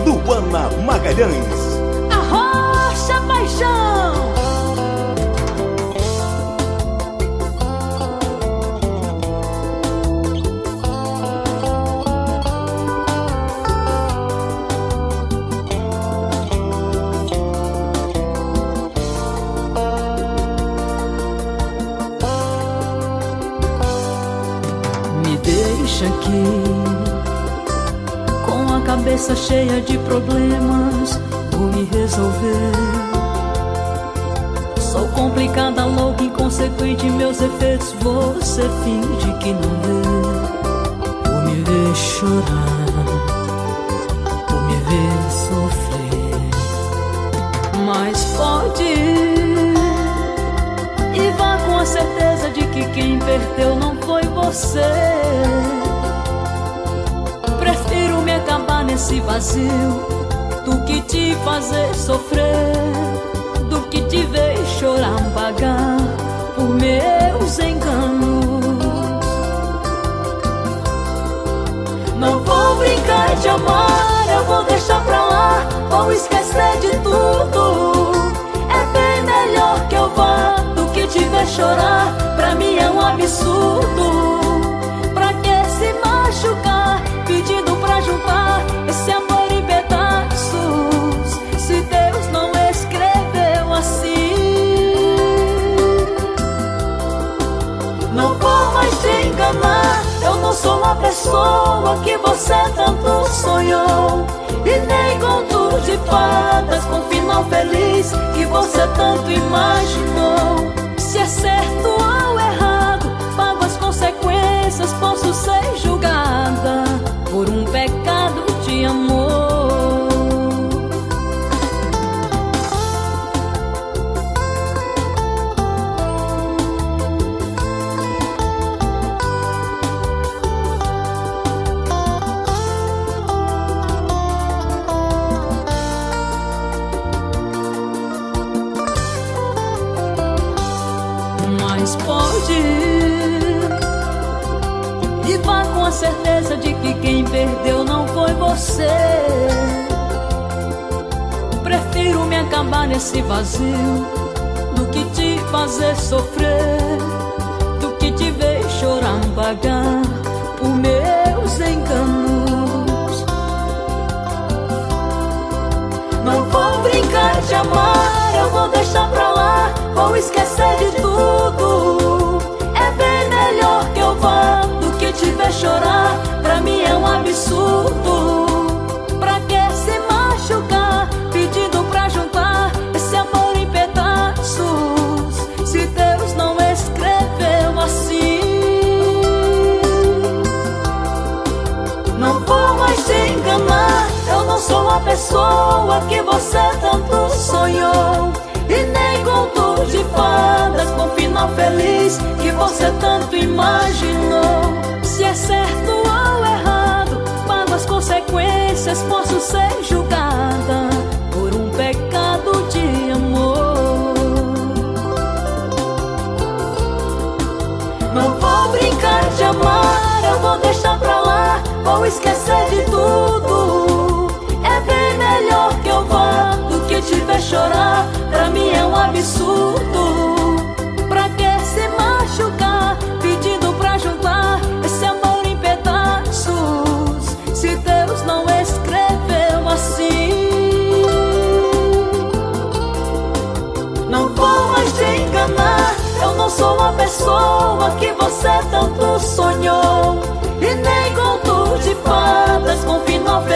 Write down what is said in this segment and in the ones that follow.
Luana Magalhães. Arrocha paixão. Me deixa aqui com a cabeça cheia de problemas, vou me resolver. Sou complicada, louca, inconsequente, meus efeitos você finge que não vê. Vou me ver chorar, vou me ver sofrer, mas pode ir e vá com a certeza de que quem perdeu não foi você. Prefiro me acabar nesse vazio do que te fazer sofrer, do que te ver chorar, pagar por meus enganos. Não vou brincar de amar, eu vou deixar pra lá, vou esquecer de tudo. É bem melhor que eu vá do que te ver chorar, pra mim é um absurdo. Pra que se machucar, pedindo pra juntar esse amor em pedaços, se Deus não escreveu assim? Não vou mais te enganar, eu não sou a pessoa que você tanto sonhou, e nem conto de fadas com final feliz que você tanto imaginou. Se é certo ou errado, pago as consequências, posso ser julgada por um pecado de amor. Mas pode ir e vá com a certeza de que quem perdeu não foi você. Prefiro me acabar nesse vazio do que te fazer sofrer, do que te ver chorar, pagar por meus enganos. Não vou brincar de amar, eu vou deixar pra lá, vou esquecer de tudo. É bem melhor que eu vá do que te ver chorar, pra mim é um absurdo. Pra que se machucar, pedindo pra juntar esse amor em pedaços, se Deus não escreveu assim? Não vou mais te enganar, eu não sou a pessoa que você tanto sonhou, e nem conto de fadas com final feliz que você tanto imaginou. Se é certo ou errado, pago as consequências, posso ser julgada por um pecado de amor. Não vou brincar de amar, eu vou deixar pra lá, vou esquecer de tudo. É bem melhor que eu vá do que te ver chorar, pra mim é um absurdo. Pra que se machucar, pedindo pra juntar esse amor em pedaços, se Deus não escreveu assim? Não vou mais te enganar, eu não sou a pessoa que você tanto sonhou, e nem conto de fadas com final feliz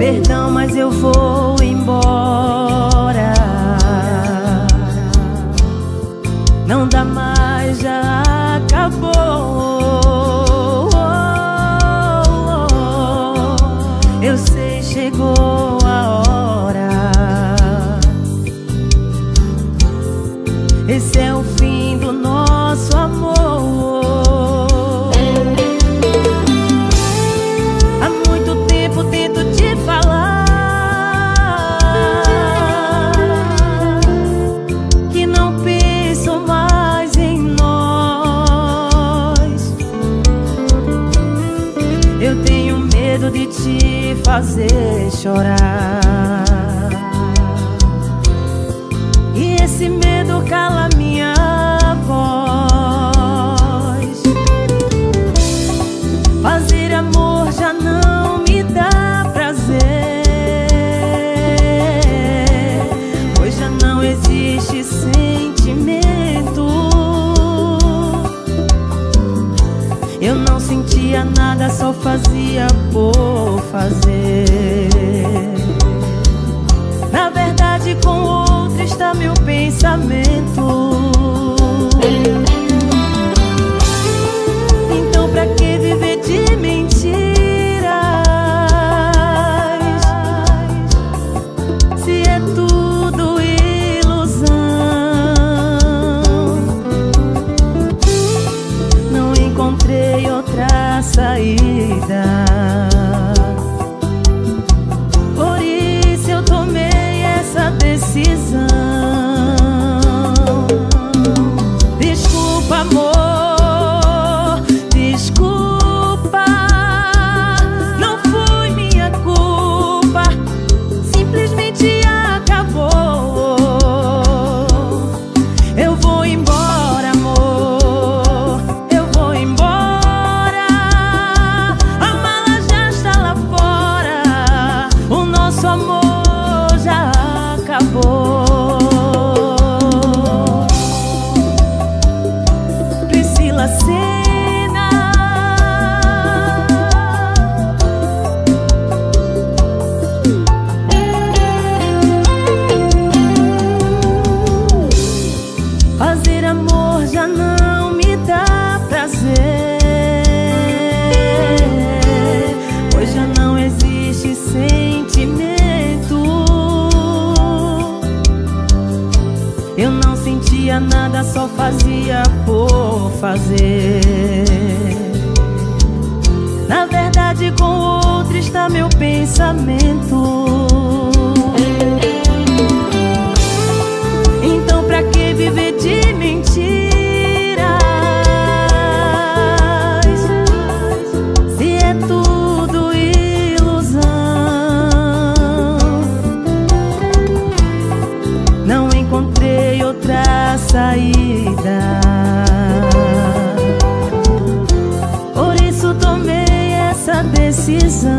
Perdão, mas eu vou embora. Não dá mais, já acabou. Eu sei, chegou a hora. Esse é o fim do nosso amor. Há muito tempo tento te falar que não penso mais em nós. Eu tenho medo de te fazer chorar, e esse medo cala minha voz. Fazer amor já não me dá prazer, pois já não existe sentimento. Eu não sentia nada, só fazia por fazer. Na verdade, com outro está meu pensamento. Então pra que viver de mentiras, se é tudo ilusão? Não encontrei outra saída, por isso eu tomei essa decisão. Desculpa, amor, desculpa. Não foi minha culpa, simplesmente acabou. Eu vou embora, amor, eu vou embora. A mala já está lá fora, o nosso amor já acabou. Priscila Senna. Fazer amor já não me dá prazer, pois já não existe sentimento. Eu não sentia nada, só fazia por fazer. Na verdade, com outro está meu pensamento. Então pra que viver de mentiras, se é tudo ilusão? Não encontrei outra saída, por isso tomei essa decisão.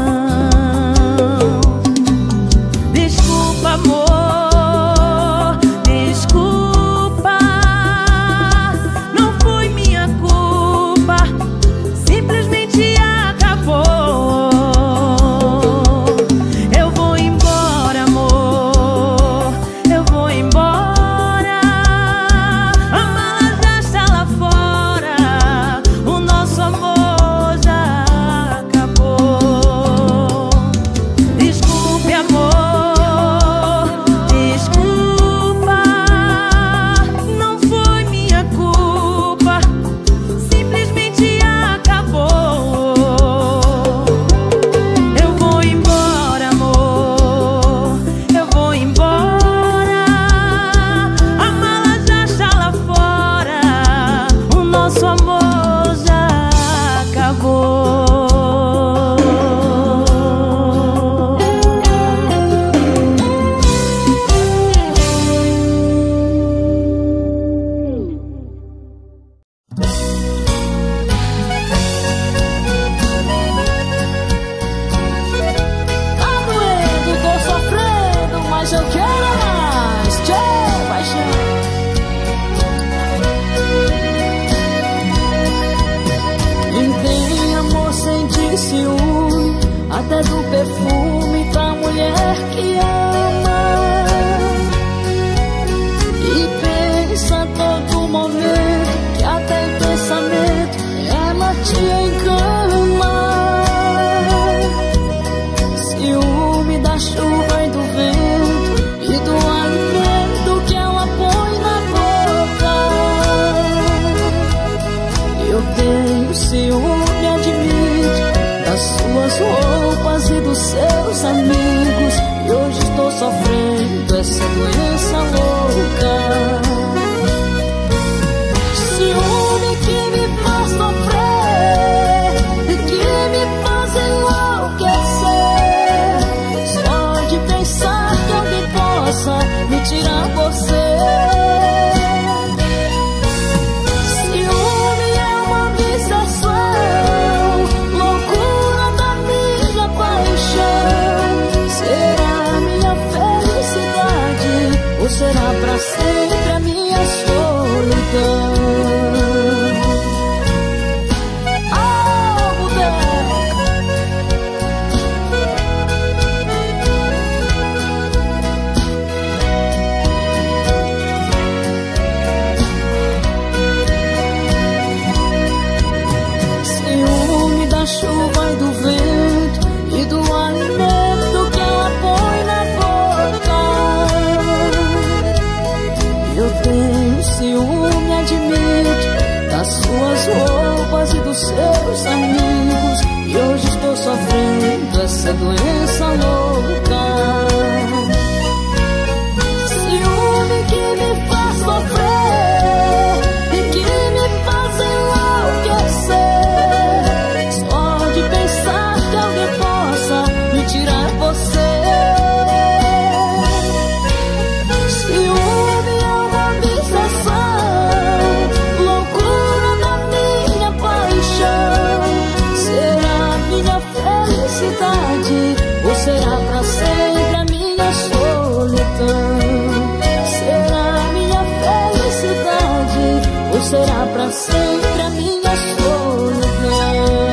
Desculpa, amor, desculpa. Não foi minha culpa, simplesmente acabou. Eu vou embora, amor, eu vou embora. A mala já está lá fora, o nosso amor já acabou. Desculpe, amor, desculpa. Não foi minha culpa, simplesmente acabou. Eu vou embora, amor, eu vou embora. A mala já está lá fora, o nosso amor já acabou. Tá doendo, tô sofrendo, mas eu quero mais. Tchau, paixão. Quem tem amor sente ciúme, até do perfume mulher que ama e pensa a todo momento que até em pensamento ela te engana. Ciúme da chuva e do vento e do alimento que ela põe na boca. Eu tenho ciúme, admito, das suas roupas e dos seus amigos, e hoje estou sofrendo essa doença louca. Ciúme que me faz sofrer e que me faz enlouquecer, só de pensar que alguém possa me tirar você. Ciúme é uma obsessão, loucura da minha paixão. Será minha felicidade ou será pra sempre a minha solidão? Chuva e do vento e do alimento que ela põe na boca. Eu tenho ciúme, admito, das suas roupas e dos seus amigos, e hoje estou sofrendo essa doença louca. Ciúme que me faz sofrer e que me faz enlouquecer, tirar você. Ciúme é uma obsessão, loucura da minha paixão. Será minha felicidade ou será pra sempre a minha solidão? Será minha felicidade ou será pra sempre a minha solidão?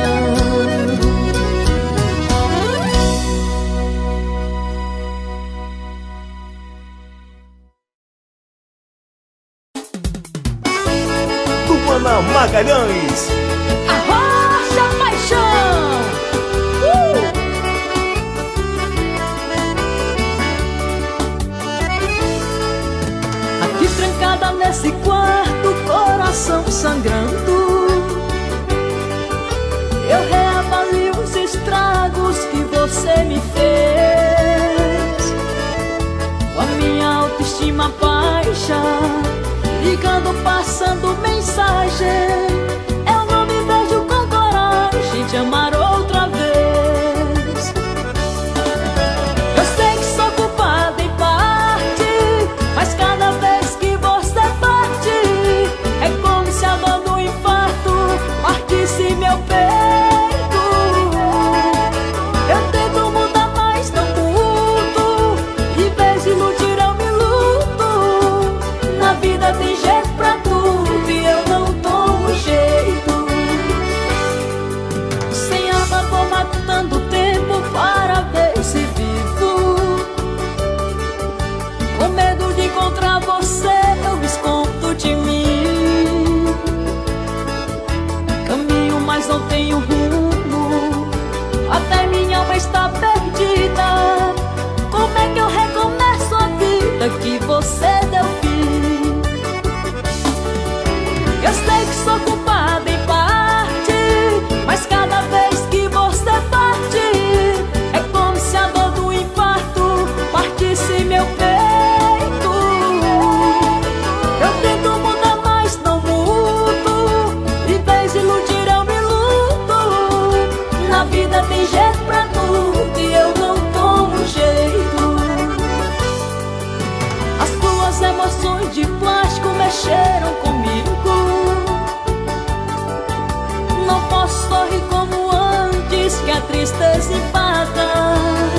Magalhães, Arrocha paixão. Aqui trancada nesse quarto, coração sangrando, eu reavalio os estragos que você me fez. Com a minha autoestima baixa, ligando, passando mensagem, eu não me vejo com coragem de amar outra vez. Eu sei que sou culpada em parte, mas cada vez que você parte, é como se a dor do infarto partisse meu peito. Eu tento mudar, mas não mudo, em vez de iludir eu me luto. Na vida tem jeito pra tudo e eu não tomo jeito. Sem alma vou matando o tempo para ver se vivo. Com medo de encontrar você, eu me escondo de mim. Caminho, mas não tenho rumo, até minha alma está perdida. Como é que eu recomeço a vida que você deu fim? Eu sei que sou culpada em parte, mas cada vez que você parte, é como se a dor do infarto partisse meu peito. Eu tento mudar, mas não mudo, em vez de iludir eu me luto. Na vida tem jeito pra tudo e eu não tomo jeito. As tuas emoções de plástico mexeram comigo. Não posso sorrir como antes, que a tristeza empata.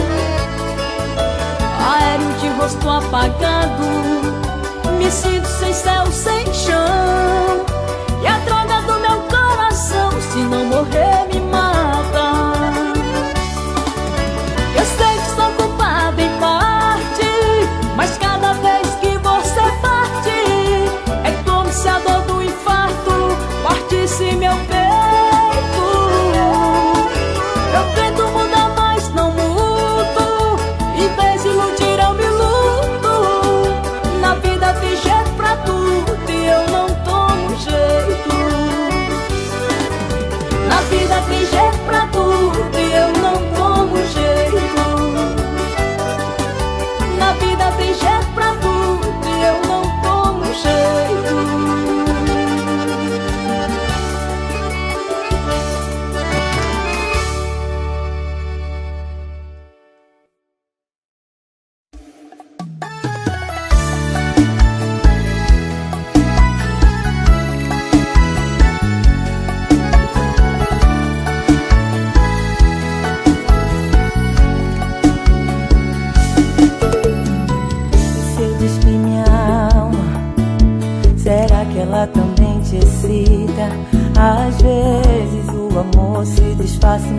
Aéreo de rosto apagado, me sinto sem céu, sem chão. E a droga do meu coração, se não morrer me mata. Eu sei que sou culpada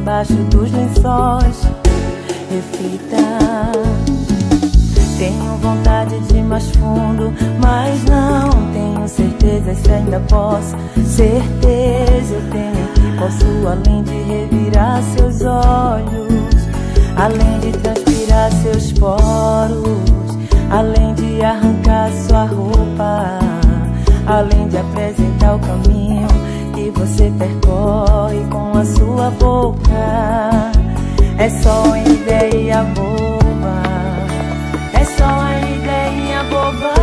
embaixo dos lençóis. Reflita. Tenho vontade de ir mais fundo, mas não tenho certeza se ainda posso. Certeza eu tenho que posso, além de revirar seus olhos, além de transpirar seus poros, além de arrancar sua roupa, além de apresentar o caminho que você percorre com a sua boca. É só uma ideia boba, é só uma ideia boba.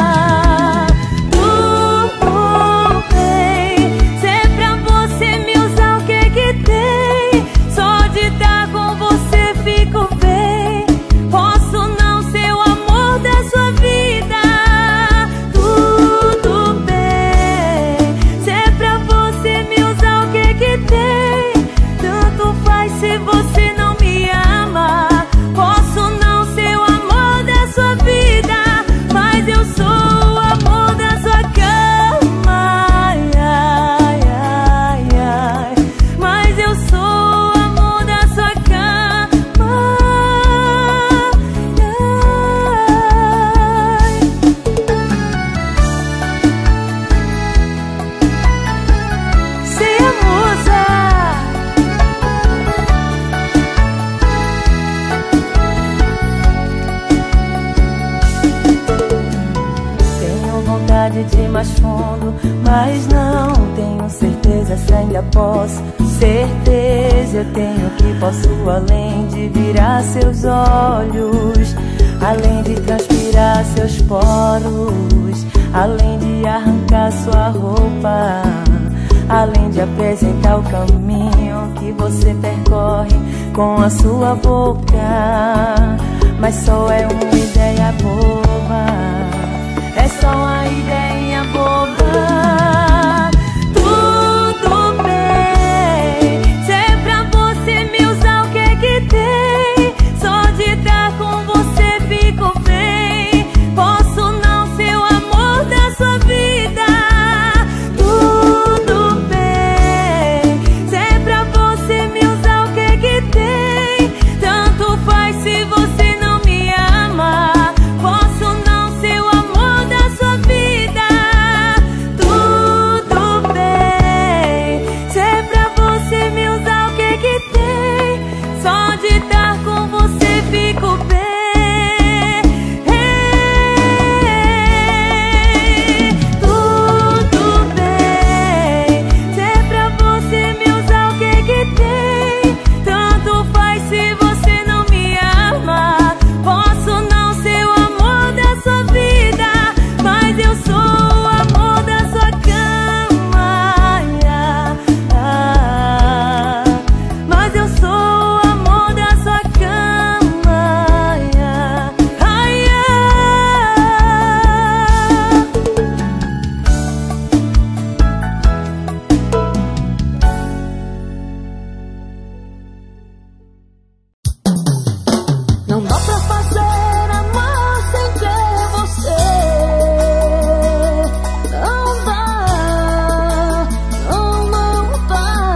Tudo bem, se é pra você me usar, o que que tem? Só de estar com você fico bem. Posso não ser o amor da sua vida. Tudo bem, se é pra você me usar, o que que tem? Tanto faz se você não me ama. Posso não ser o amor da sua vida, mas eu sou o amor da sua cama. Ai, ai, ai. Mas eu sou o amor da sua cama. Ser a musa. Tenho vontade de ir mais fundo, mas não tenho certeza se ainda posso. Certeza eu tenho que posso, além de virar seus olhos, além de transpirar seus poros, além de arrancar sua roupa, além de apresentar o caminho que você percorre com a sua boca. Mas só é uma ideia boba, é só uma ideia boba. Tudo bem, se é pra você me usar, o que que tem? Só de estar com você fico bem. Posso não ser o amor da sua vida. Tudo bem, se é pra você me usar, o que que tem? Tanto faz se você não me ama. Posso não ser o amor da sua vida. Tudo bem, se é pra você me usar, o que que tem? Só de estar com você fico bem. Tudo bem, se é pra você me usar, o que que tem? Tanto faz se você não me ama. Posso não ser o amor da sua vida, mas eu sou o amor da sua cama. Ai, ai. Mas eu sou o amor da sua cama. Ai, ai, ai. Não dá pra fazer amor sem ter você. Não dá, não dá.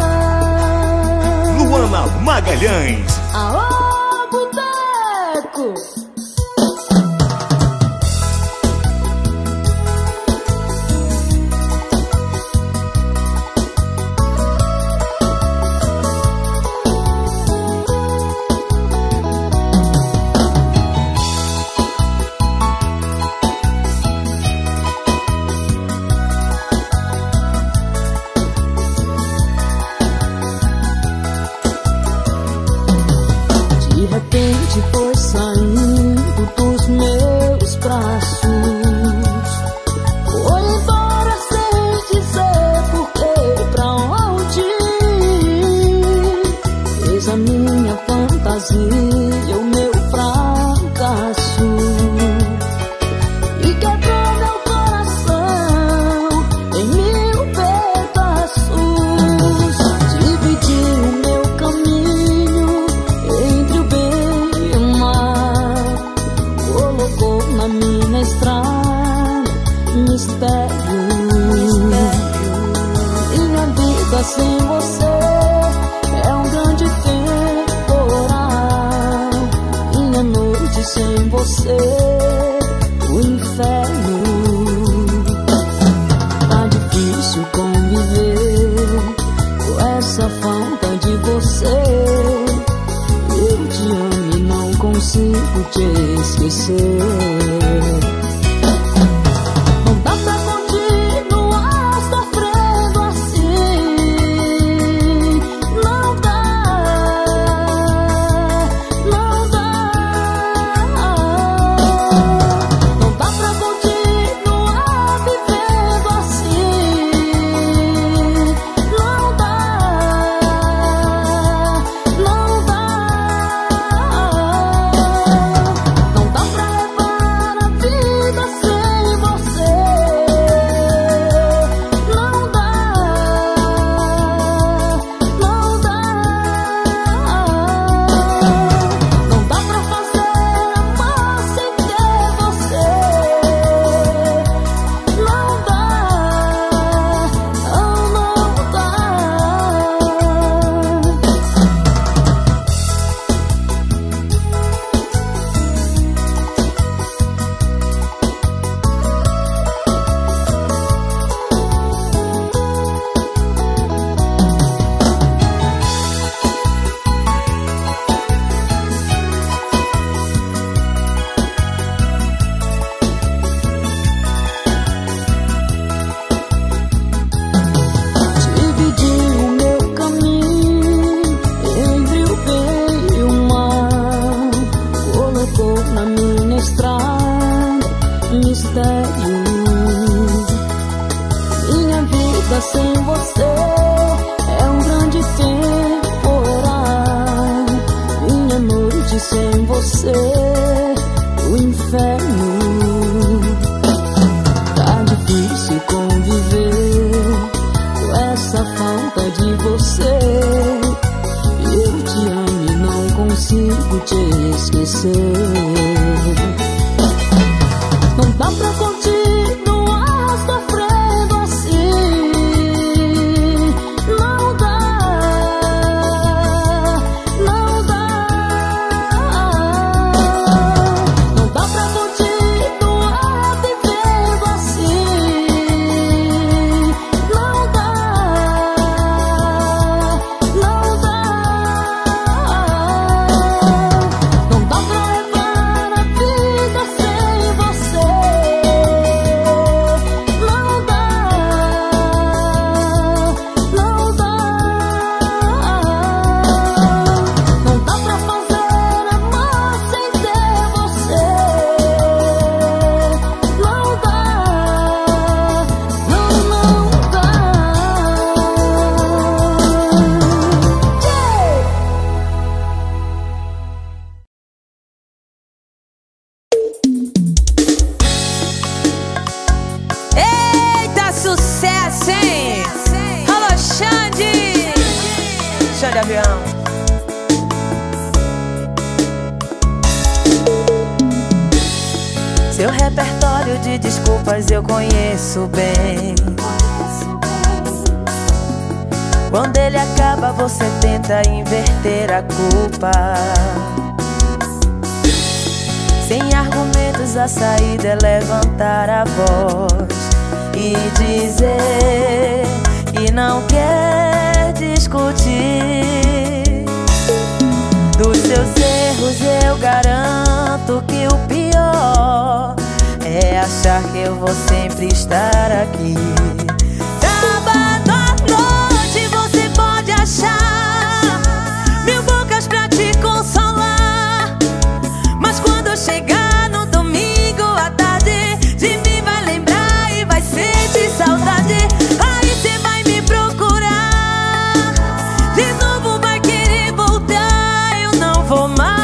Luana Magalhães. Aô, boteco! De repente foi saindo dos meus braços, foi embora sem dizer porquê, pra onde ir. Fez a minha fantasia o meu fracasso e quebrou meu coração em mil pedaços. Dividiu o meu caminho entre o bem e o mal, colocou na minha estrada mistério. Minha vida sem você é um grande você o inferno. Tá difícil conviver com essa falta de você. Eu te amo e não consigo te esquecer. Sem você é um grande temporal. Minha noite sem você, o inferno. Tá difícil conviver com essa falta de você. Eu te amo e não consigo te esquecer. Não dá pra continuar sofrendo assim. Seu repertório de desculpas eu conheço bem. Quando ele acaba, você tenta inverter a culpa. Sem argumentos, a saída é levantar a voz e dizer que não quer discutir. Dos seus erros eu garanto que o pior é achar que eu vou sempre estar aqui. Sábado à noite você pode achar 1000 bocas pra te consolar, mas quando eu chegar no domingo à tarde, de mim vai lembrar e vai sentir saudade. Aí você vai me procurar, de novo vai querer voltar. Eu não vou mais.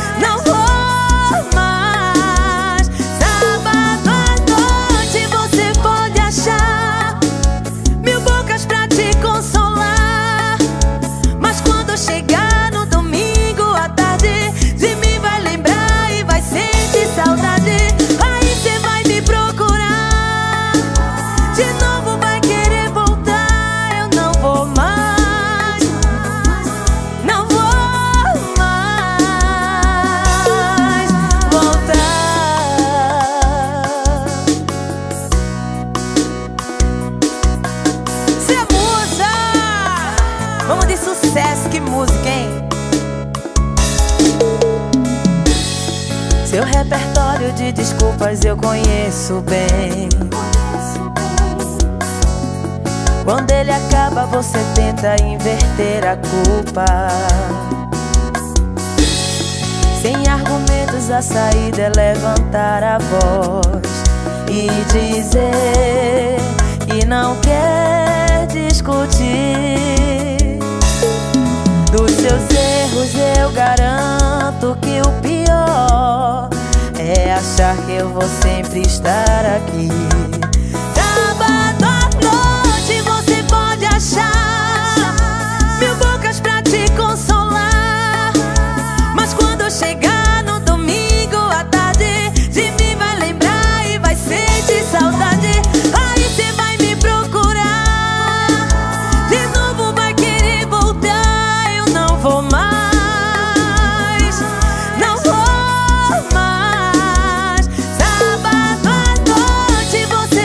Você sucesso, que música, hein? Seu repertório de desculpas eu conheço bem. Quando ele acaba, você tenta inverter a culpa. Sem argumentos, a saída é levantar a voz e dizer que não quer discutir. Dos seus erros eu garanto que o pior é achar que eu vou sempre estar aqui. Sábado à noite você pode achar mil bocas pra te consolar, mas quando chegar no domingo à tarde, de mim vai lembrar e vai sentir saudade. Aí você vai me procurar, de novo vai querer voltar. Eu não vou mais, não vou mais. Sábado à noite você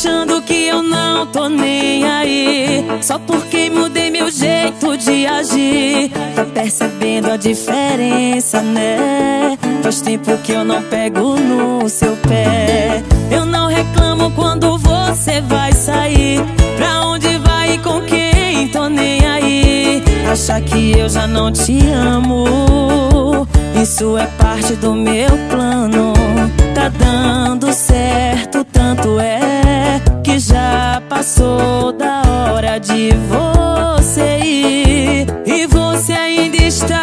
achando que eu não tô nem aí, só porque mudei meu jeito de agir. Tá percebendo a diferença, né? Faz tempo que eu não pego no seu pé. Eu não reclamo quando você vai sair. Pra onde vai e com quem? Tô nem aí. Achar que eu já não te amo, isso é parte do meu plano. Tá dando certo, tanto é que já passou da hora de você ir, e você ainda está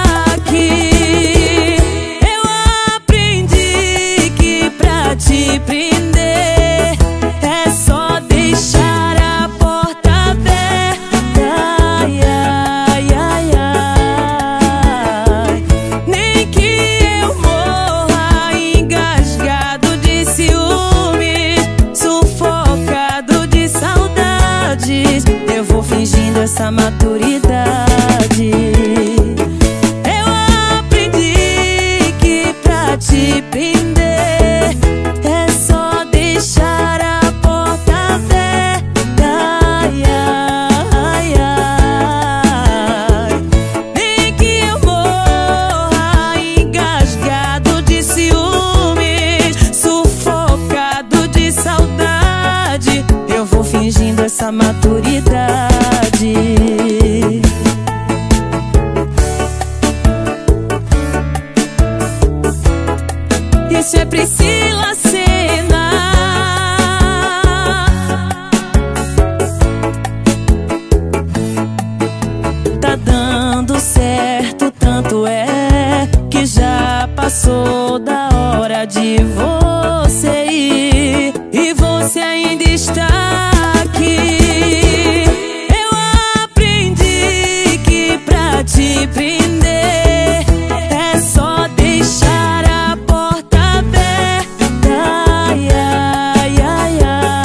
aqui. Eu aprendi que pra te prender é só deixar a porta aberta. Ai, ai, ai, ai. Nem que eu morra engasgado de ciúmes, sufocado de saudades, eu vou fingindo essa maturidade. Eu aprendi que pra te prender é só deixar a porta aberta. Ai, ai, ai. Nem que eu morra engasgado de ciúmes, sufocado de saudade, eu vou fingindo essa maturidade. Isso é Priscila Senna. Tá dando certo, tanto é que já passou da hora de você ir, e você ainda está aqui. Eu aprendi que pra te prender é só deixar a porta aberta. Ai, ai, ai,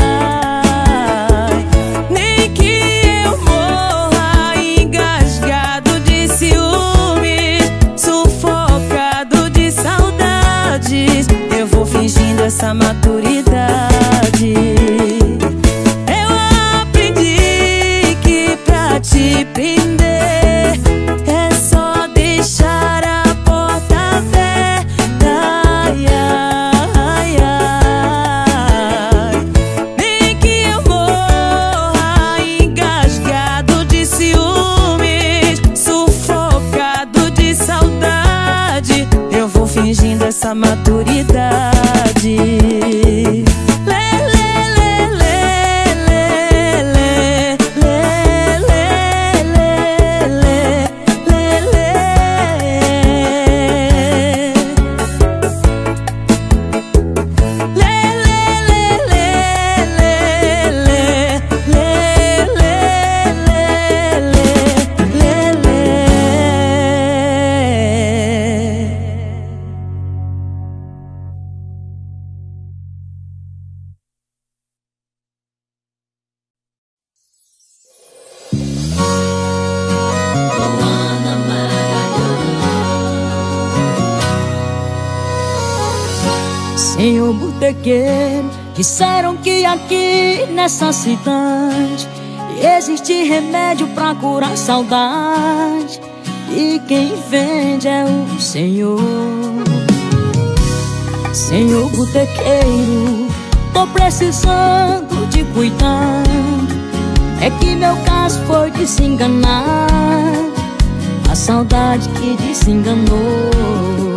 ai. Nem que eu morra engasgado de ciúmes, sufocado de saudades, eu vou fingindo essa maturidade. Eu aprendi que pra te prender é só deixar a porta aberta. Ai, ai, ai. Nem que eu morra engasgado de ciúmes, sufocado de saudade, eu vou fingindo essa maturidade. Senhor botequeiro, disseram que aqui nessa cidade existe remédio pra curar saudade, e quem vende é o Senhor. Senhor botequeiro, tô precisando de cuidado, é que meu caso foi de se enganar, a saudade que desenganou.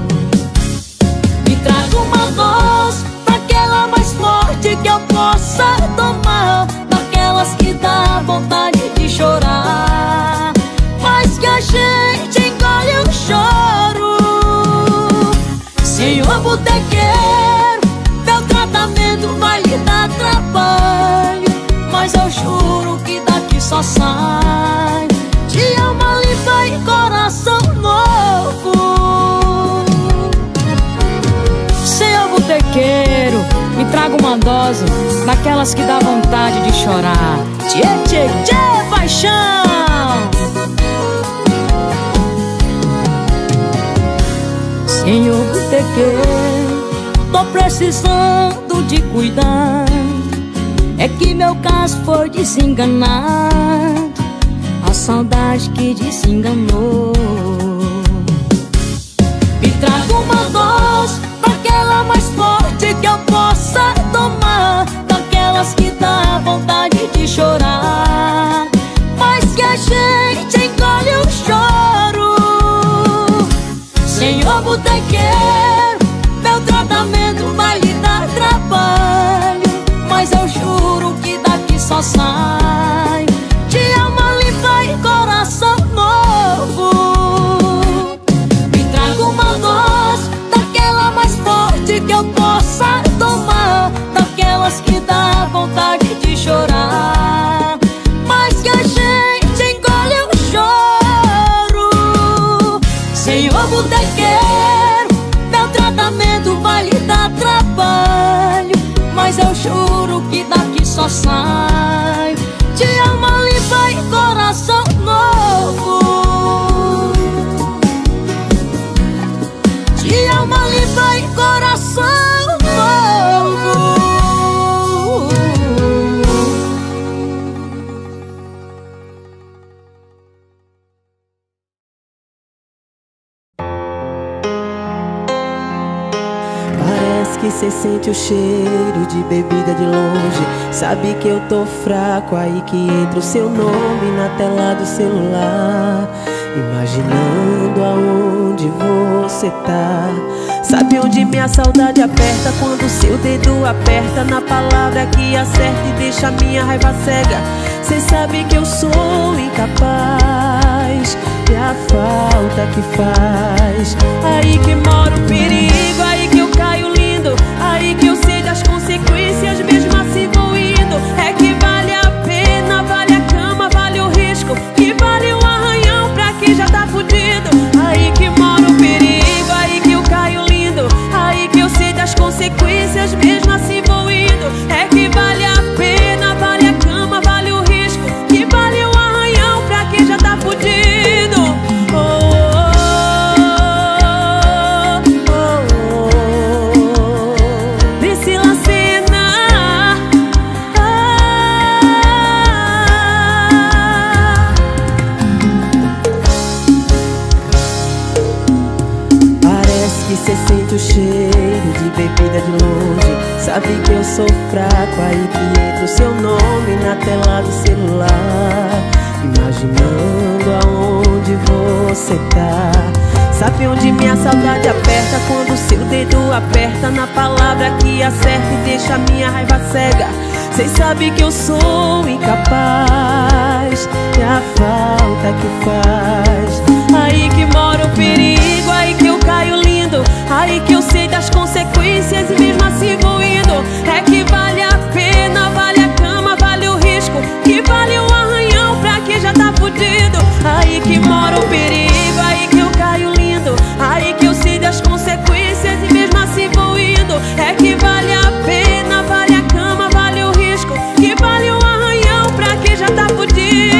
Trago uma dose daquela mais forte que eu possa tomar, daquelas que dá vontade de chorar, mas que a gente engole o choro. Senhor botequeiro, meu tratamento vai lhe dar trabalho, mas eu juro que daqui só sai de alma limpa e coração novo. Senhor botequeiro, me traga uma dose daquelas que dá vontade de chorar. Tchê, tchê, tchê, paixão! Senhor botequeiro, tô precisando de cuidado, É que meu caso foi desenganado, a saudade que desenganou. Me traga uma dose daquela mais forte que eu possa tomar, daquelas que dá vontade de chorar, mas que a gente engole o choro. Senhor botequeiro, meu tratamento vai lhe dar trabalho, mas eu juro que daqui só sai de alma limpa e coração novo. Me traga uma dose daquela mais forte que eu possa tomar, daquelas que dá vontade de chorar, mas que a gente engole o choro. Senhor botequeiro, meu tratamento vai lhe dar trabalho, mas eu juro que daqui só sai de alma limpa e coração novo. De alma limpa e coração novo. Parece que cê sente o cheiro de bebida de longe, sabe que eu tô fraco, aí que entra o seu nome na tela do celular, imaginando aonde você tá. Sabe onde minha saudade aperta, quando seu dedo aperta na palavra que acerta e deixa minha raiva cega. Cê sabe que eu sou incapaz, e a falta que faz. Aí que mora o perigo, aí que eu caio lindo, aí que eu sei das consequências, mesmo assim vou indo. É que vale a pena, vale a cama, vale o risco, que vale um arranhão pra quem já tá fudido. Aí que mora o perigo, aí que eu caio lindo, aí que eu sei das consequências, mesmo assim vou indo. É que vale a pena, vale a cama, vale o risco, que vale um arranhão pra quem já tá fudido. Cê sente o cheiro de bebida de longe, sabe que eu sou fraco, aí que entra o seu nome na tela do celular, imaginando aonde você tá. Sabe onde minha saudade aperta, quando seu dedo aperta na palavra que acerta e deixa minha raiva cega. Cês sabem que eu sou incapaz, e a falta que faz. Aí que mora o perigo, aí que eu caio lindo, aí que eu sei das consequências e mesmo assim vou indo. É que vale a pena, vale a cama, vale o risco, que vale um arranhão pra quem já tá fudido. Aí que mora o perigo, aí que eu caio lindo, aí que eu sei das consequências e mesmo assim vou indo. É que vale a pena, vale a cama, vale o risco, que vale um arranhão pra quem já tá fudido.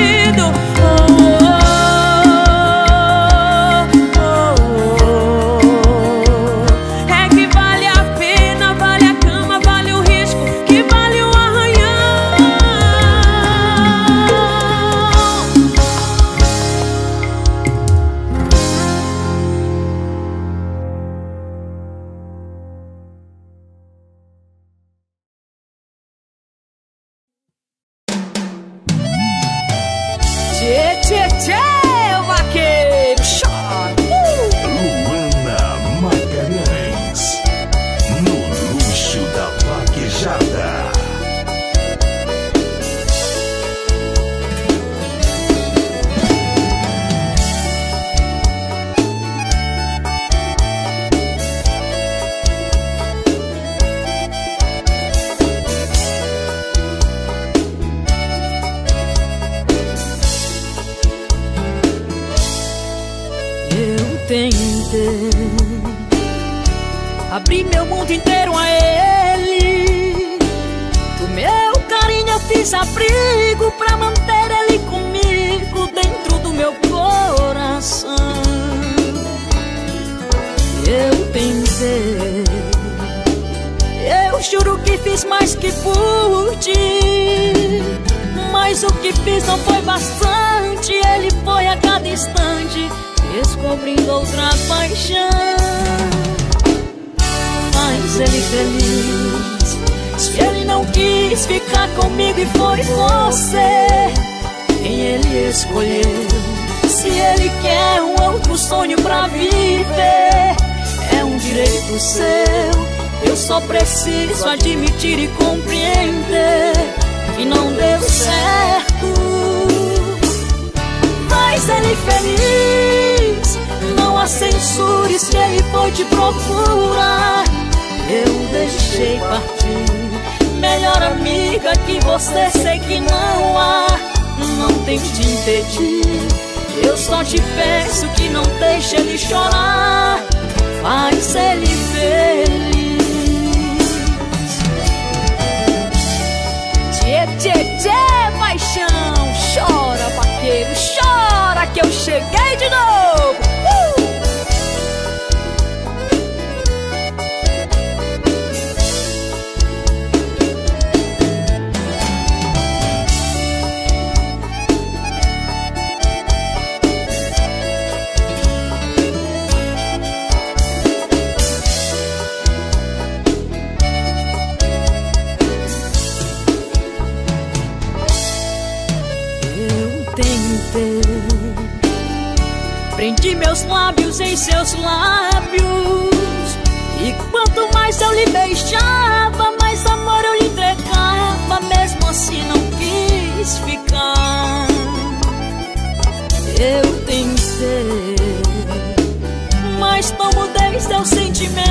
Abri meu mundo inteiro a ele, do meu carinho eu fiz abrigo pra manter ele comigo dentro do meu coração. Eu tentei, eu juro que fiz mais que pude, mas o que fiz não foi bastante. Ele foi a cada instante descobrindo outra paixão. Faz ele feliz se ele não quis ficar comigo e foi você quem ele escolheu. Se ele quer um outro sonho pra viver, é um direito seu. Eu só preciso admitir e compreender que não deu certo. Faz ele feliz, não há censure se ele for te procurar. Eu deixei partir, melhor amiga que você, sei que não há. Não tente impedir, eu só te peço que não deixe ele chorar. Faz ele feliz. Tchê, tchê, tchê, paixão. Chora, vaqueiro, chora que eu cheguei de novo. Prendi meus lábios em seus lábios, e quanto mais eu lhe beijava, mais amor eu lhe entregava. Mesmo assim não quis ficar. Eu tentei, mas tomo desde seus sentimentos.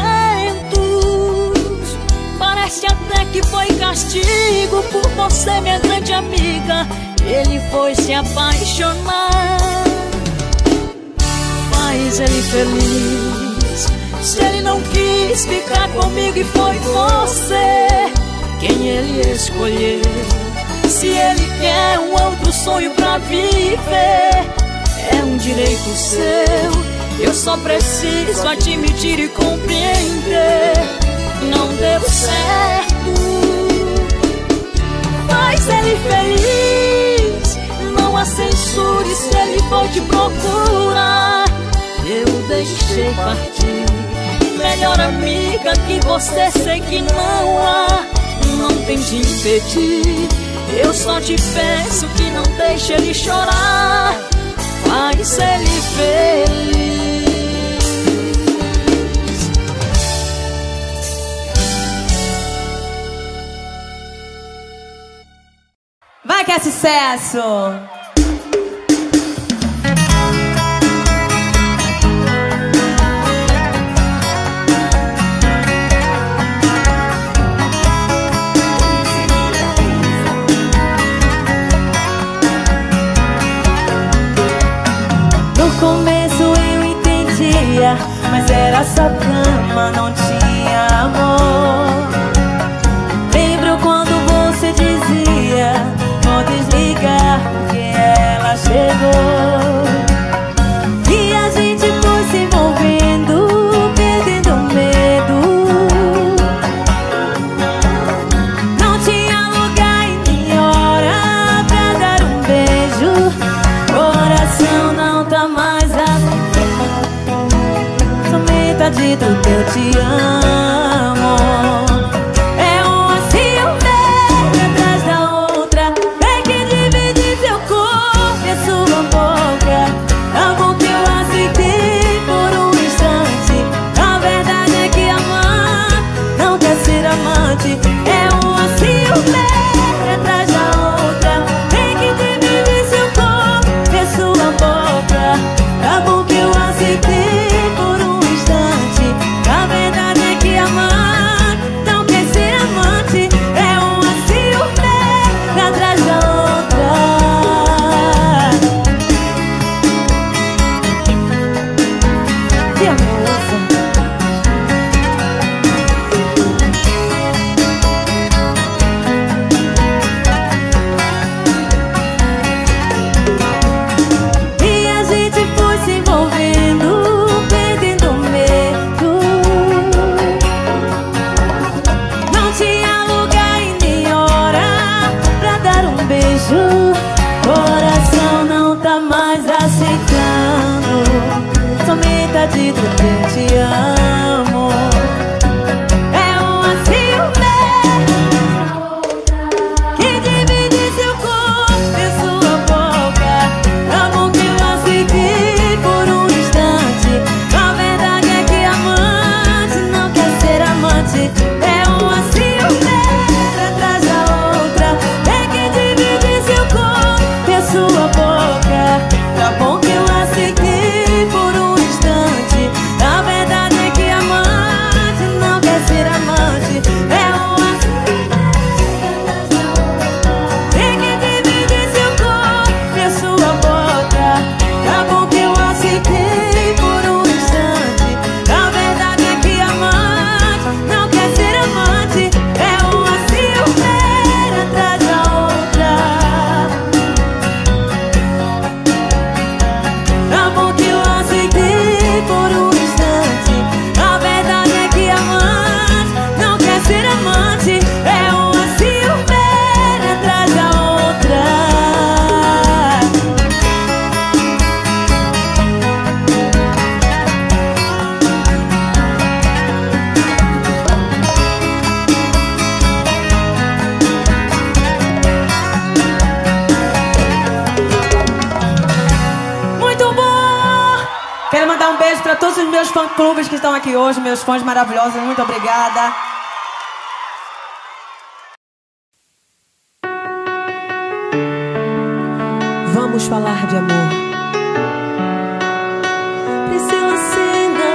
Parece até que foi castigo por você, minha grande amiga. Ele foi se apaixonar. Faz ele feliz se ele não quis ficar comigo e foi você quem ele escolheu. Se ele quer um outro sonho pra viver, é um direito seu. Eu só preciso admitir e compreender. Não deu certo. Faz ele feliz, não há censure se ele for te procurar. Eu deixei partir, melhor amiga que você, sei que não há. Não tente impedir, eu só te peço que não deixe ele chorar. Faz ele feliz. Vai que é sucesso! Mas era só cama, não tinha amor. Lembro quando você dizia: vou desligar porque ela chegou. E a gente foi se envolvendo, perdendo medo. Não tinha lugar e nem hora pra dar um beijo. Coração não tá mais assim. Dito que eu te amo. fã-clubes que estão aqui hoje, meus fãs maravilhosos, muito obrigada. Vamos falar de amor. Priscila Senna.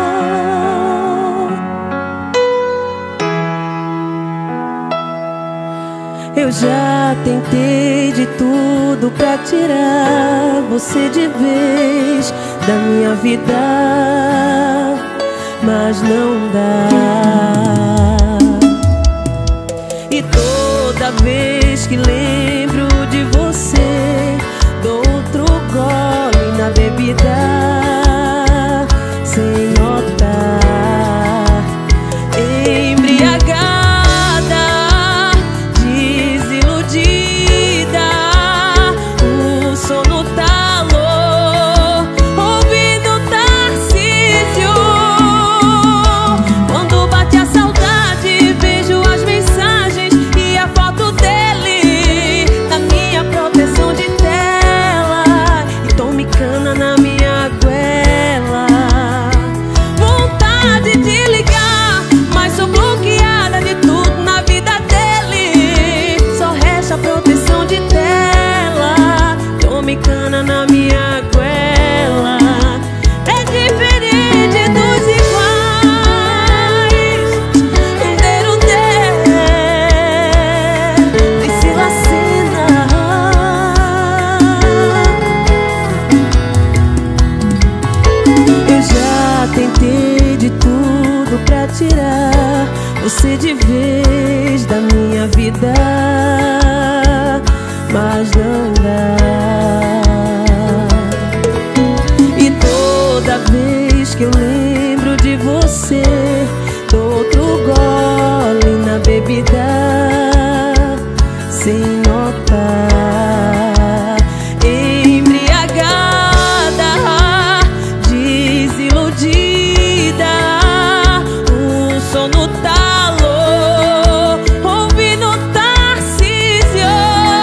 Eu já tentei de tudo pra tirar você de vez da minha vida, mas não dá. E toda vez que lembro de você, dou outro gole na bebida, sem notar, embriagada, desiludida, o sono talou, ouvindo Tarcísio. Quando bate a saudade, vejo as mensagens e a foto dele na minha proteção de tela, e tome cana na minha goela. Vontade de ligar, mas sou bloqueada de tudo na vida dele. Só resta proteção de tela, tome cana na minha goela. É diferente dos iguais. Priscila Senna. Eu já tentei de tudo pra tirar você de vez da minha vida, mas não dá. E toda vez que eu lembro de você, dou outro gole na bebida, sem notar, embriagada, desiludida, o sono talou, ouvindo Tarcísio.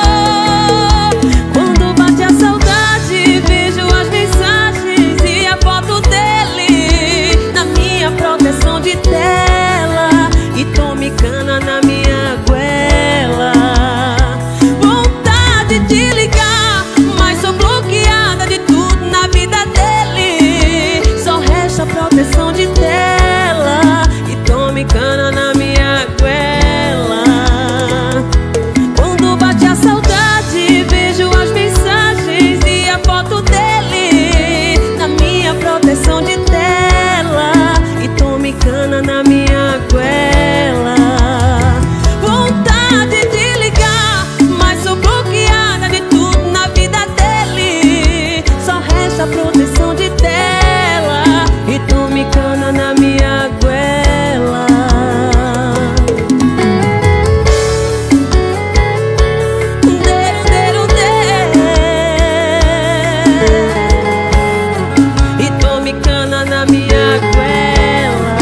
Quando bate a saudade, vejo as mensagens e a foto dele na minha proteção de tela, e tome cana na minha goela. Vontade de ligar, mas sou bloqueada de tudo na vida dele. Só resta proteção de tela, e tome cana na minha goela. Quando bate a saudade, vejo as mensagens e a foto dele na minha proteção de tela, e tome cana na minha goela. Vontade de ligar, mas sou bloqueada de tudo na vida dele. Só resta proteção de tela, e tome cana na minha goela. E tome cana na minha goela.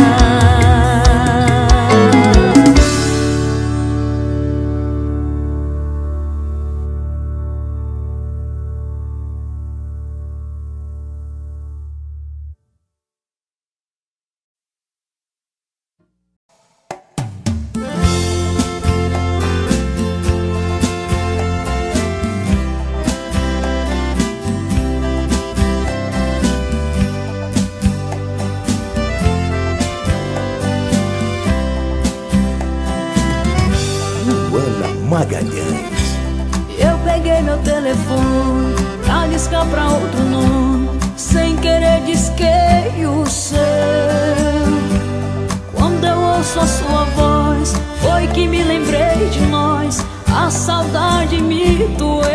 Luana Magalhães. Eu peguei meu telefone pra discar pra outro nome, sem querer disquei o seu. Quando eu ouço a sua voz, foi que me lembrei de nós, a saudade me doeu.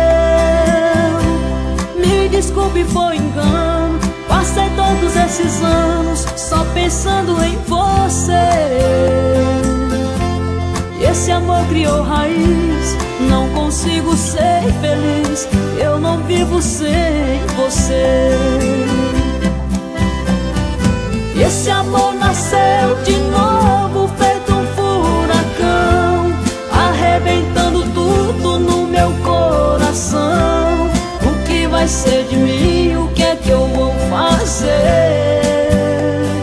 Me desculpe, foi engano, passei todos esses anos só pensando em você. E esse amor criou raiz, não consigo ser feliz, eu não vivo sem você. E esse amor nasceu de novo, feito um furacão, arrebentando tudo no meu coração. O que vai ser de mim? O que é que eu vou fazer?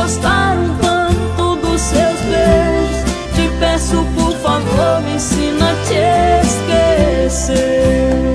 gostaram tanto dos seus beijos. Te peço por favor, me ensina a te esquecer.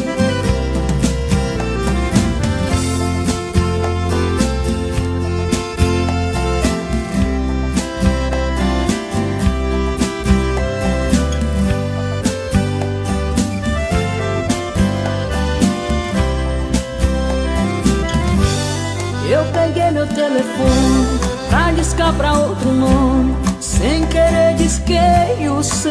Eu peguei meu telefone pra discar pra outro nome, sem querer disquei o seu.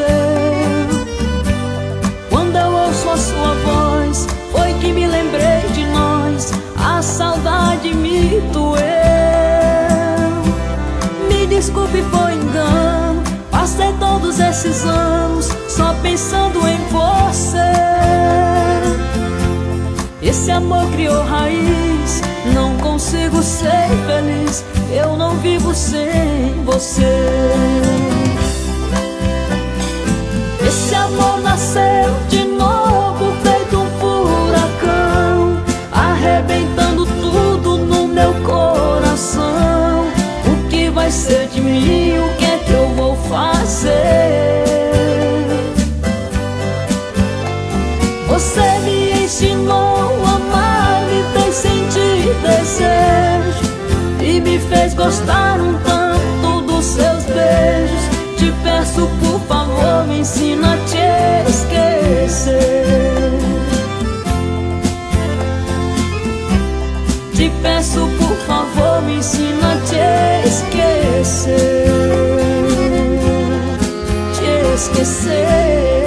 Quando eu ouço a sua voz, foi que me lembrei de nós. A saudade me doeu. Me desculpe, foi engano. Passei todos esses anos só pensando em você. Esse amor criou raiz, não consigo ser feliz. Eu não vivo sem você. Esse amor nasceu de novo, feito um furacão, arrebentando tudo no meu coração. O que vai ser de mim? O que é que eu vou fazer? Você me ensinou a amar, me fez sentir desejo e me fez gostar um tanto dos seus beijos. Te peço por favor, me ensina a te esquecer. Te peço por favor, me ensina a te esquecer. Te esquecer.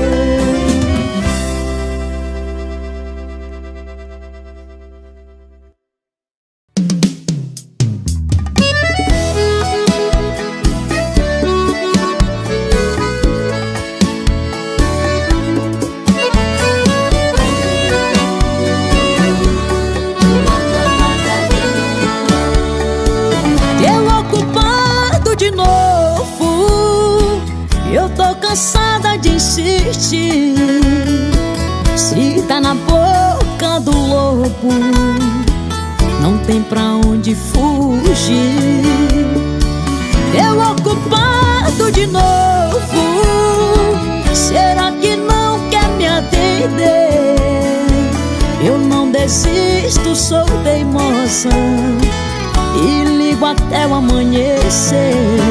Cansada de insistir. Se tá na boca do lobo, não tem pra onde fugir. Eu ocupado de novo, será que não quer me atender? Eu não desisto, sou teimosa e ligo até o amanhecer.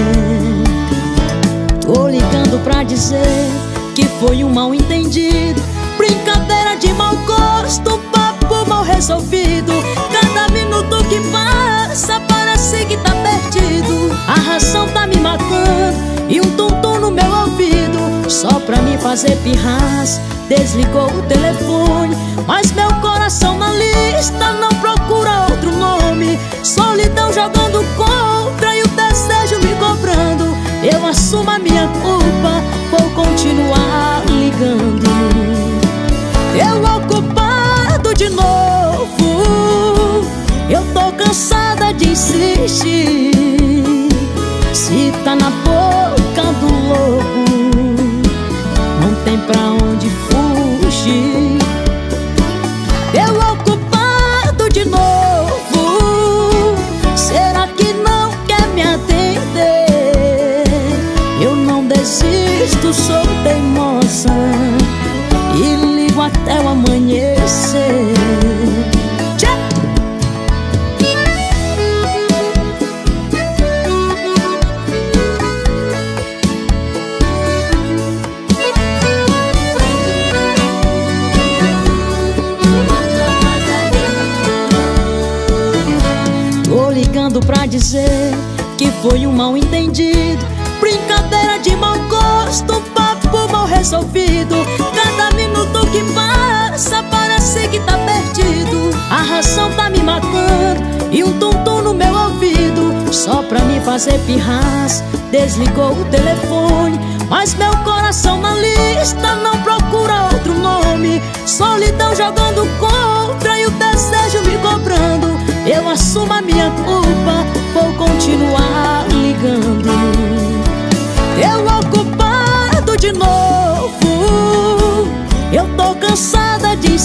Tô ligando pra dizer que foi um mal entendido, brincadeira de mau gosto, um papo mal resolvido. Cada minuto que passa parece que tá perdido. A razão tá me matando e um tum-tum no meu ouvido, só pra me fazer pirras. Desligou o telefone, mas meu coração na lista não procura outro nome. Solidão jogando contra e o desejo me cobrando. Eu assumo a minha culpa, vou continuar ligando. Eu ocupado de novo, eu tô cansada de insistir. Se tá na boca do lobo, não tem pra onde fugir. Eu ocupado de novo, será que não quer me atender? Eu não desisto, sou teimosa e ligo até o amanhecer. Tô ligando pra dizer que foi um mal entendido, brincadeira de mau gosto, um papo mal resolvido. Cada minuto que passa parece que tá perdido. A razão tá me matando e um tum-tum no meu ouvido, só pra me fazer pirras. Desligou o telefone, mas meu coração na lista não procura outro nome. Solidão jogando contra e o desejo me cobrando. Eu assumo a minha culpa, vou continuar ligando. Eu ocupado de novo, eu tô cansada de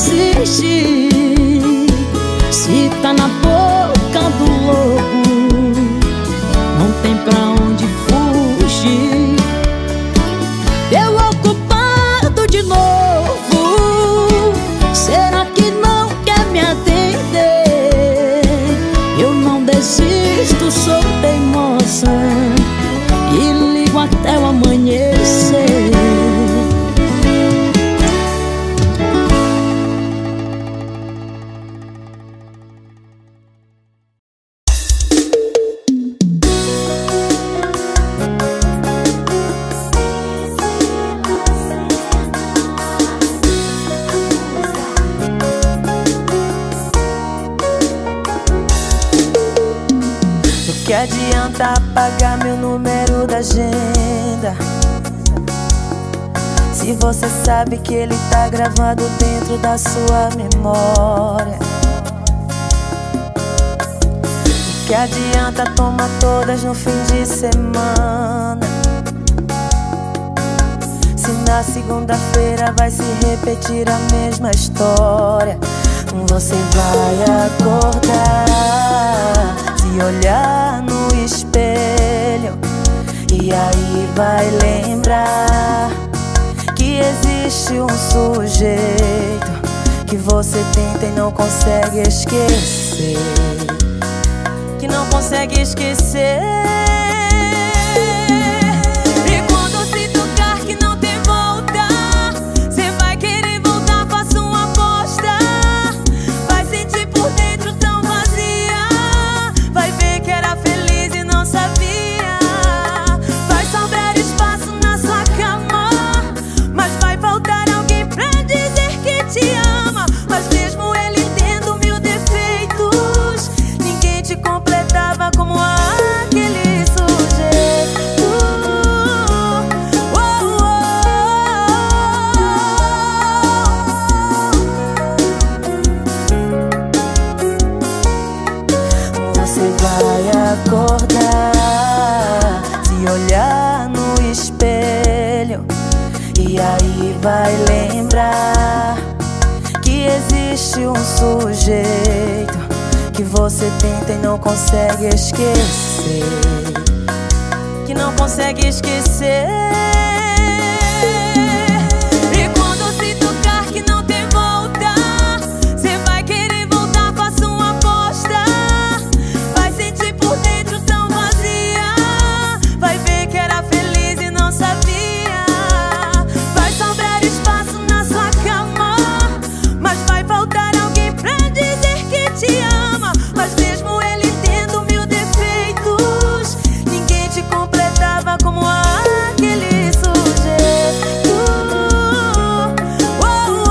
insistir. Se tá na boca do lobo, tem pra onde fugir. Eu ocupado de novo, será que não quer me atender? Eu não desisto, sou teimosa e ligo até o amanhecer. Que adianta apagar meu número da agenda se você sabe que ele tá gravado dentro da sua memória? Que adianta tomar todas no fim de semana se na segunda-feira vai se repetir a mesma história? Você vai acordar, se olhar no espelho e aí vai lembrar que existe um sujeito que você tenta e não consegue esquecer, que não consegue esquecer. E quando se tocar que não tem volta, você vai querer voltar, faça uma aposta. Vai sentir por dentro tão vazia, vai ver que era feliz e não sabia. Vai sobrar espaço na sua cama, mas vai faltar alguém pra dizer que te ama. Mas mesmo ele tendo mil defeitos, ninguém te completava como aquele sujeito. Oh, oh, oh. Você vai acordar, se olhar no espelho e aí vai lembrar que existe um sujeito que você tenta e não consegue esquecer, que não consegue esquecer. E quando se tocar que não tem volta, você vai querer voltar, faça uma aposta. Vai sentir por dentro tão vazia, vai ver que era feliz e não sabia. Vai sobrar espaço na sua cama, mas vai faltar alguém pra dizer que te ama. Mas mesmo ele tendo mil defeitos, ninguém te completava como aquele sujeito. Oh, oh,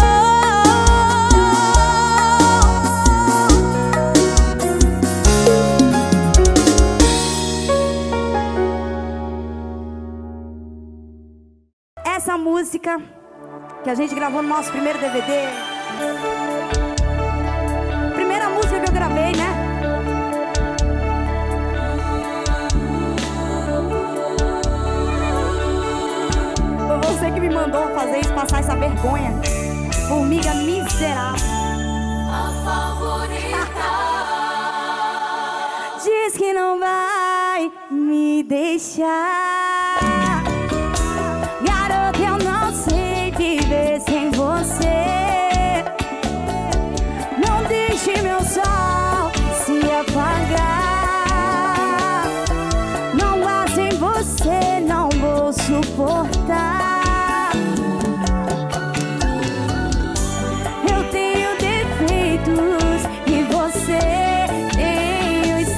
oh. Essa música que a gente gravou no nosso primeiro DVD, primeira música que eu gravei, né? Foi você que me mandou fazer isso, passar essa vergonha. Formiga miserável. A favorita. Diz que não vai me deixar. Garota, eu não sei viver sem você. Não deixe meu sol se apagar. Não vá sem você, não vou suportar. Eu tenho defeitos e você tem os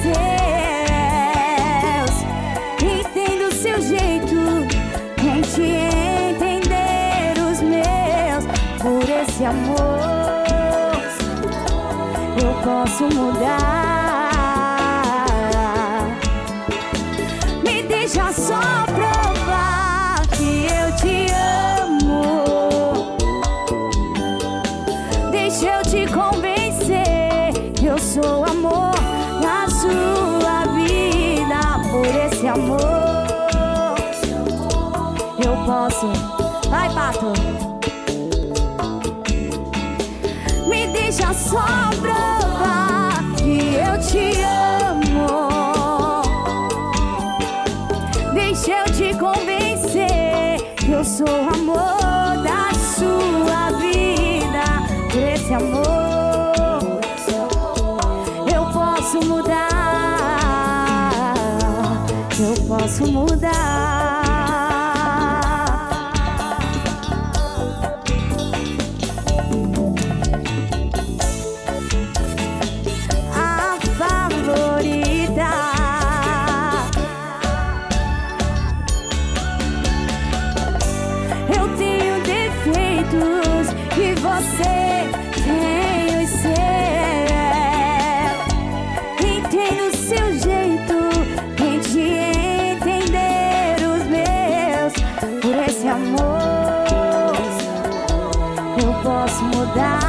seus. Entendo o seu jeito, tente entender os meus. Por esse amor eu posso mudar. Me deixa só provar que eu te amo. Deixa eu te convencer que eu sou amor na sua vida. Por esse amor eu posso. Vai, Pato. Me deixa só provar que eu te amo. posso mudar. A favorita, eu tenho defeitos e você tem os seus. Entendo o seu jeito, tente entender os meus. Por esse amor eu posso mudar.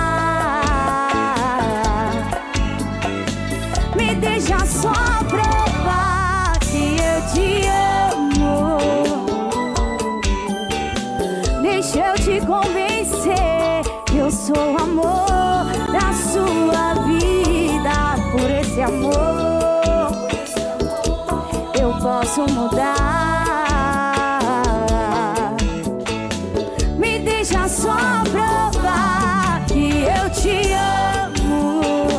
Me deixa só provar que eu te amo. Deixa eu te convencer que eu sou o amor da sua vida. Por esse amor eu posso mudar. Me deixa só provar que eu te amo.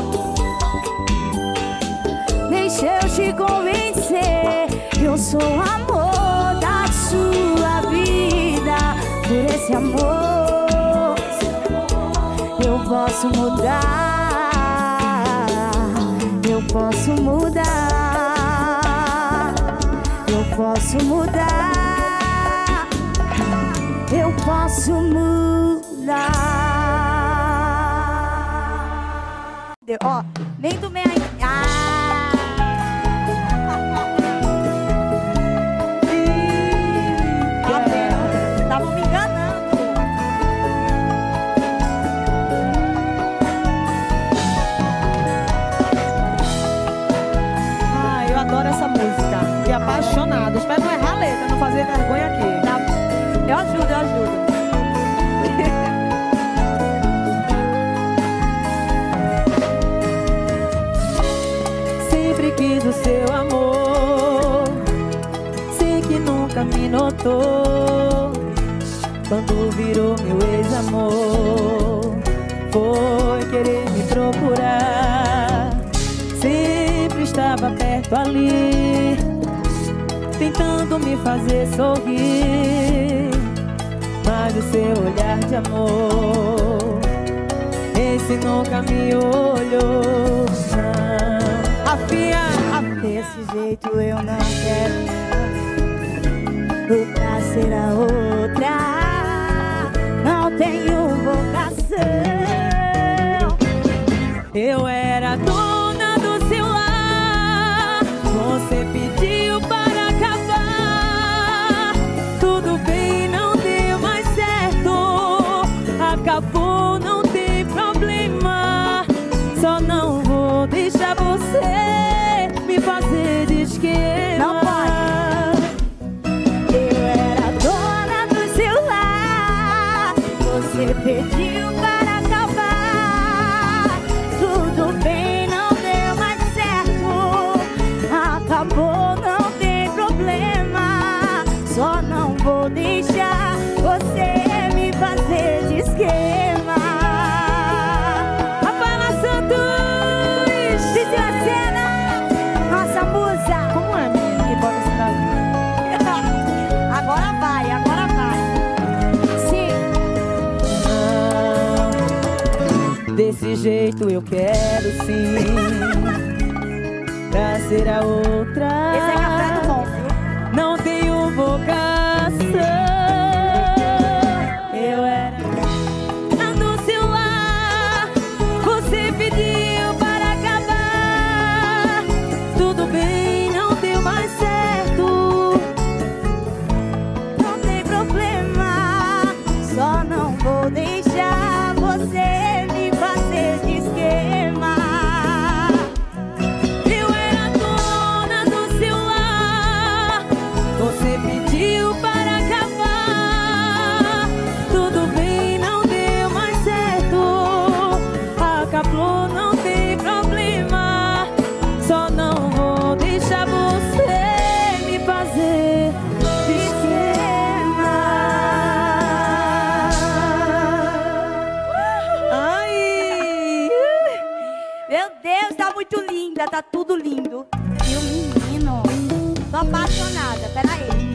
Deixa eu te convencer que eu sou o amor da sua vida. Por esse amor eu posso mudar. Eu posso mudar. Eu posso mudar. Eu posso mudar. Ó, nem do meio. Estavam me enganando. Eu adoro essa música. Fiquei apaixonada. Espero não errar a letra, não fazer vergonha aqui. Eu ajudo, eu ajudo. Sempre quis o seu amor, sei que nunca me notou. Quando virou meu ex-amor, foi querer me procurar. Sempre estava perto ali, tentando me fazer sorrir. Mas o seu olhar de amor, esse nunca me olhou. Desse jeito eu não quero pra ser a outra. Não tenho vocação. Eu era dona do seu lar, você pediu para acabar. Tudo bem, não deu mais certo. Acabou, não tem problema. Só não vou deixar você me fazer de esquema. Não pode. Eu era dona do seu lar, você pediu para acabar. Tudo bem, não deu mais certo. Acabou, não tem problema. Só não vou deixar você me fazer de esquema. Rafaela Santos, Cecília Sena, nossa musa. Como é, menino, que bota esse trago? Agora vai, agora vai. Sim. Desse jeito eu quero sim, pra ser a outra. Esse é café do bom, viu? Não tenho vocação. Eu era do seu lar, você pediu para acabar. Tudo bem, não deu mais certo. Não tem problema. Só não vou deixar você me fazer de esquema. Eu era dona do seu lar, você pediu para acabar. Tudo bem, não deu mais certo. Acabou, não tem problema. Só não vou deixar você me fazer de esquema. Ai! Meu Deus, tá muito linda, tá tudo lindo. E o menino? Tô apaixonada, peraí.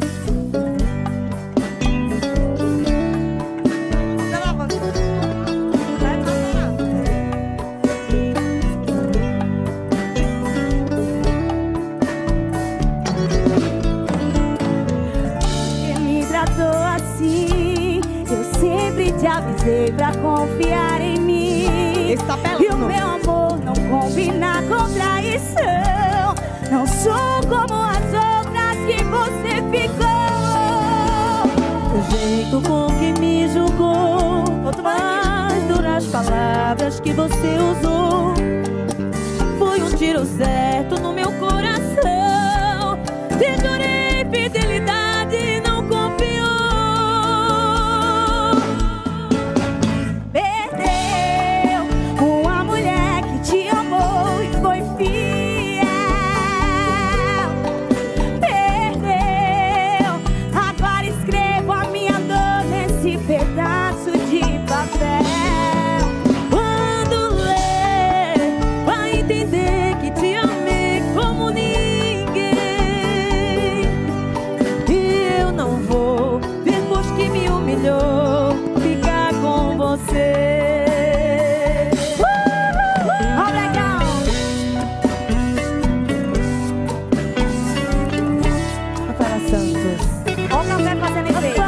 Te avisei pra confiar em mim. E o meu amor não combina com traição. Não sou como as outras que você ficou. O jeito com que me julgou, as duras palavras que você usou, foi um tiro certo no meu coração. Te jurei fidelidade e não confiou. Quando ler, vai entender que te amei como ninguém. E eu não vou, depois que me humilhou, ficar com você. Rafaela Santos. Olha o café fazendo efeito.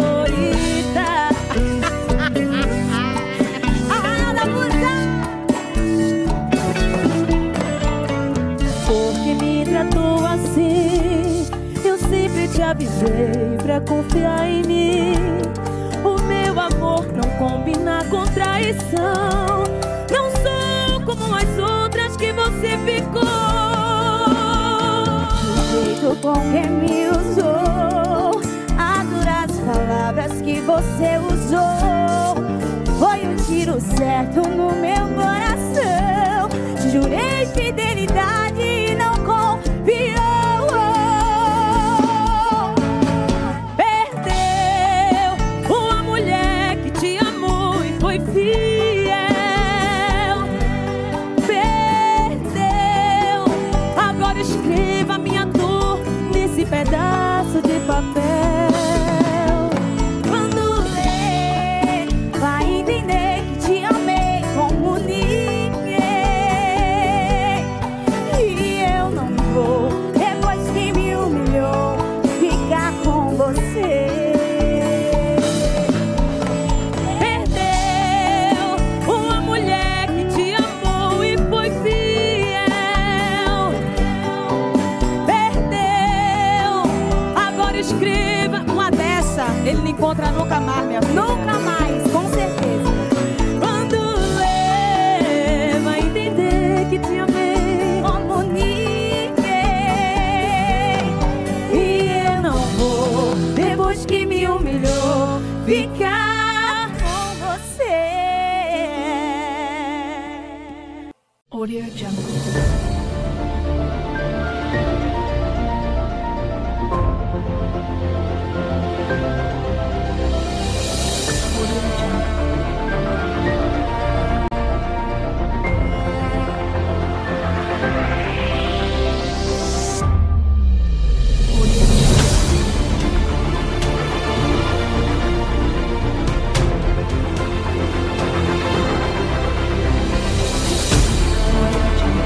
Assim, eu sempre te avisei pra confiar em mim. O meu amor não combina com traição. Não sou como as outras que você ficou. O jeito com que me usou, as duras palavras que você usou, foi um tiro certo no meu coração. Te jurei fidelidade e não confiou. Perdeu uma mulher que te amou e foi fiel. Perdeu, agora escreva minha dor nesse pedaço de papel. Quando ler, vai entender que te amei como ninguém. Depois que me humilhou, ficar com você. Perdeu uma mulher que te amou e foi fiel. Perdeu, agora escreva uma dessa. Ele não encontra nunca mais, minha filha. Nunca mais, com certeza. Quando ler, vai entender que te amei como ninguém. Depois que me humilhou, ficar com você. Audio Jungle. Audio Jungle.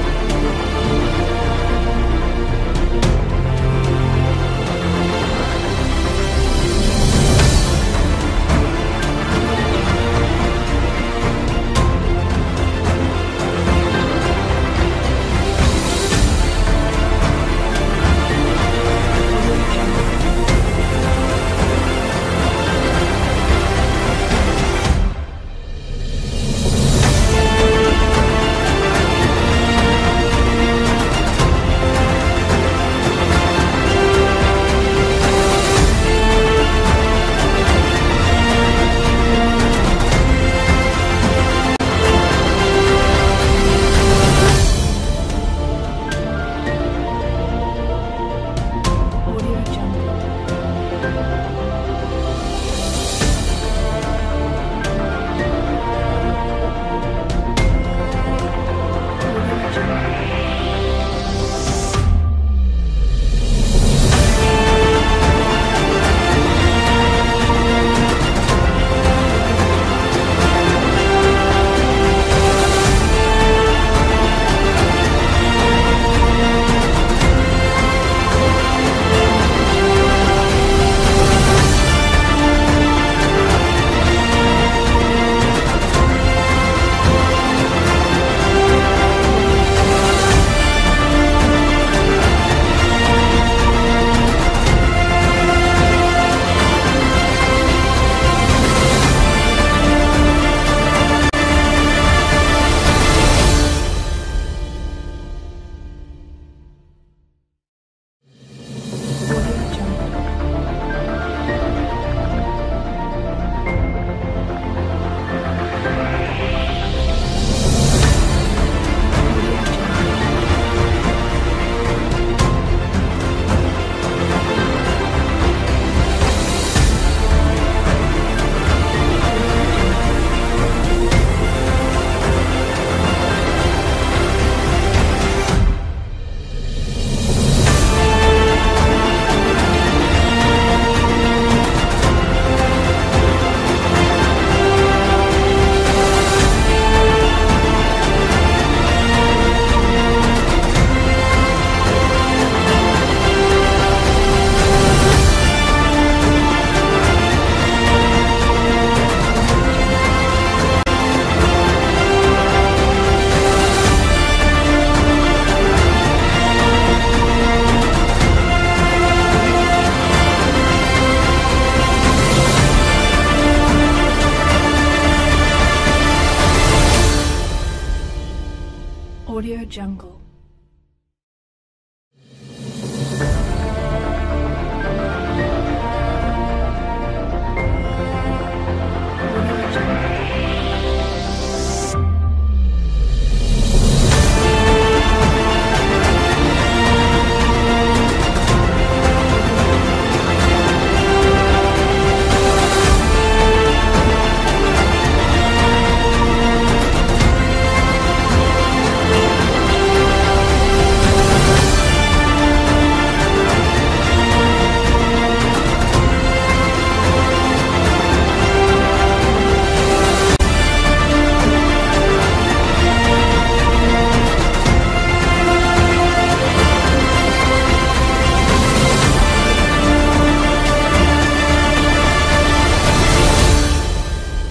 Jungle.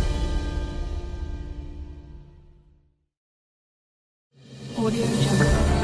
Audio Jungle.